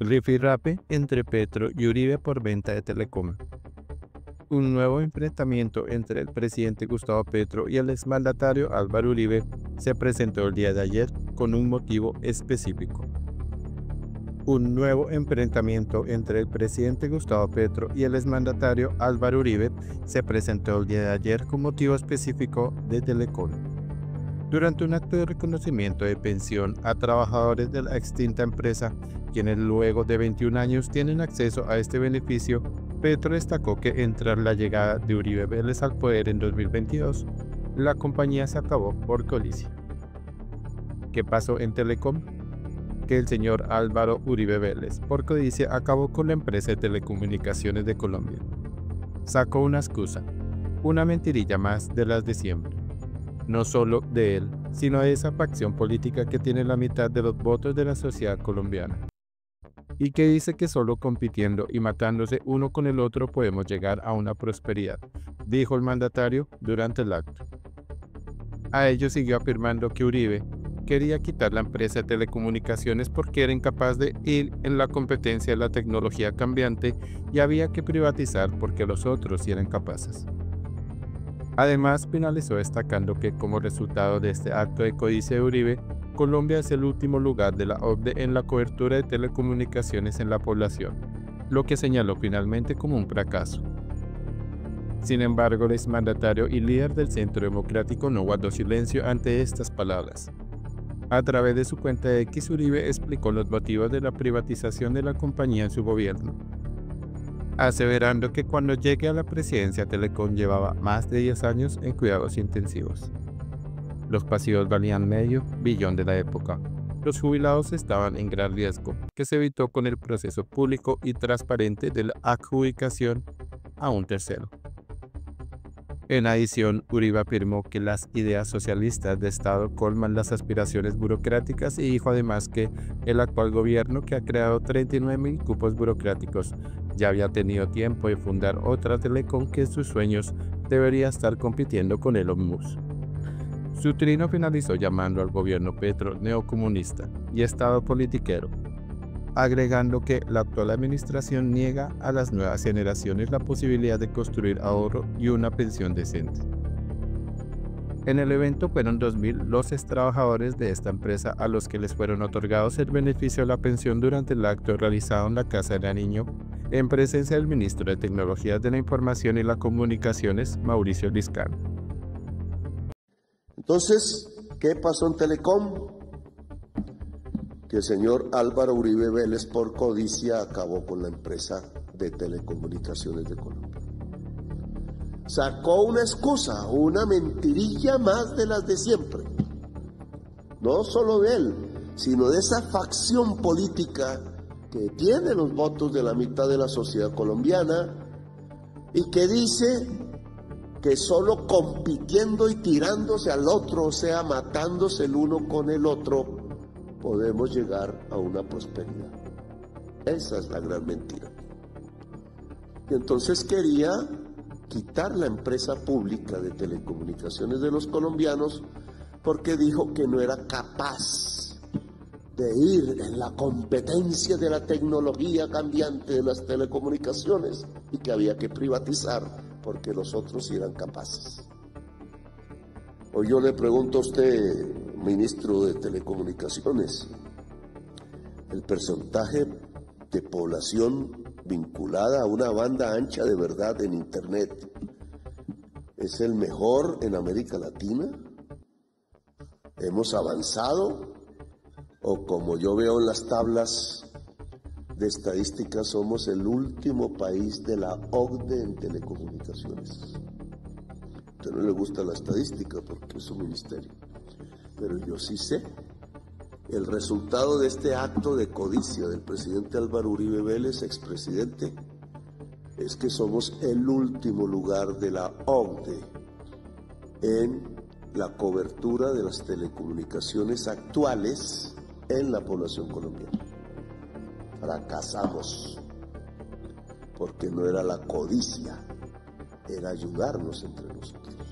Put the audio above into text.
Rifirrafe entre Petro y Uribe por venta de Telecom. Un nuevo enfrentamiento entre el presidente Gustavo Petro y el exmandatario Álvaro Uribe se presentó el día de ayer con un motivo específico. Un nuevo enfrentamiento entre el presidente Gustavo Petro y el exmandatario Álvaro Uribe se presentó el día de ayer con motivo específico de Telecom. Durante un acto de reconocimiento de pensión a trabajadores de la extinta empresa, quienes luego de 21 años tienen acceso a este beneficio, Petro destacó que tras la llegada de Uribe Vélez al poder en 2022, la compañía se acabó por codicia. ¿Qué pasó en Telecom? Que el señor Álvaro Uribe Vélez, por codicia, acabó con la empresa de telecomunicaciones de Colombia. Sacó una excusa, una mentirilla más de las de siempre. No solo de él, sino de esa facción política que tiene la mitad de los votos de la sociedad colombiana. Y que dice que solo compitiendo y matándose uno con el otro podemos llegar a una prosperidad, dijo el mandatario durante el acto. A ello siguió afirmando que Uribe quería quitar la empresa de telecomunicaciones porque era incapaz de ir en la competencia de la tecnología cambiante y había que privatizar porque los otros sí eran capaces. Además, finalizó destacando que como resultado de este acto de codicia de Uribe, Colombia es el último lugar de la OCDE en la cobertura de telecomunicaciones en la población, lo que señaló finalmente como un fracaso. Sin embargo, el exmandatario y líder del Centro Democrático no guardó silencio ante estas palabras. A través de su cuenta de X, Uribe explicó los motivos de la privatización de la compañía en su gobierno, aseverando que cuando llegue a la presidencia Telecom llevaba más de 10 años en cuidados intensivos. Los pasivos valían medio billón de la época. Los jubilados estaban en gran riesgo, que se evitó con el proceso público y transparente de la adjudicación a un tercero. En adición, Uribe afirmó que las ideas socialistas de Estado colman las aspiraciones burocráticas y dijo además que el actual gobierno, que ha creado 39.000 cupos burocráticos, ya había tenido tiempo de fundar otra Telecom que en sus sueños debería estar compitiendo con Elon Musk. Su trino finalizó llamando al gobierno Petro neocomunista y Estado politiquero, agregando que la actual administración niega a las nuevas generaciones la posibilidad de construir ahorro y una pensión decente. En el evento fueron 2.000 los extrabajadores de esta empresa a los que les fueron otorgados el beneficio de la pensión durante el acto realizado en la Casa de Nariño, en presencia del ministro de Tecnologías de la Información y las Comunicaciones, Mauricio Liscano. Entonces, ¿qué pasó en Telecom? Que el señor Álvaro Uribe Vélez, por codicia, acabó con la empresa de telecomunicaciones de Colombia. Sacó una excusa, una mentirilla más de las de siempre. No solo de él, sino de esa facción política que tiene los votos de la mitad de la sociedad colombiana y que dice que solo compitiendo y tirándose al otro, o sea, matándose el uno con el otro, podemos llegar a una prosperidad. Esa es la gran mentira. Y entonces quería quitar la empresa pública de telecomunicaciones de los colombianos porque dijo que no era capaz de ir en la competencia de la tecnología cambiante de las telecomunicaciones y que había que privatizar porque los otros sí eran capaces. Hoy yo le pregunto a usted, ministro de Telecomunicaciones, el porcentaje de población vinculada a una banda ancha de verdad en Internet es el mejor en América Latina. ¿Hemos avanzado? O como yo veo en las tablas de estadísticas, somos el último país de la OCDE en telecomunicaciones. A usted no le gusta la estadística porque es un ministerio, pero yo sí sé. El resultado de este acto de codicia del presidente Álvaro Uribe Vélez, expresidente, es que somos el último lugar de la OCDE en la cobertura de las telecomunicaciones actuales en la población colombiana. Fracasamos, porque no era la codicia, era ayudarnos entre nosotros.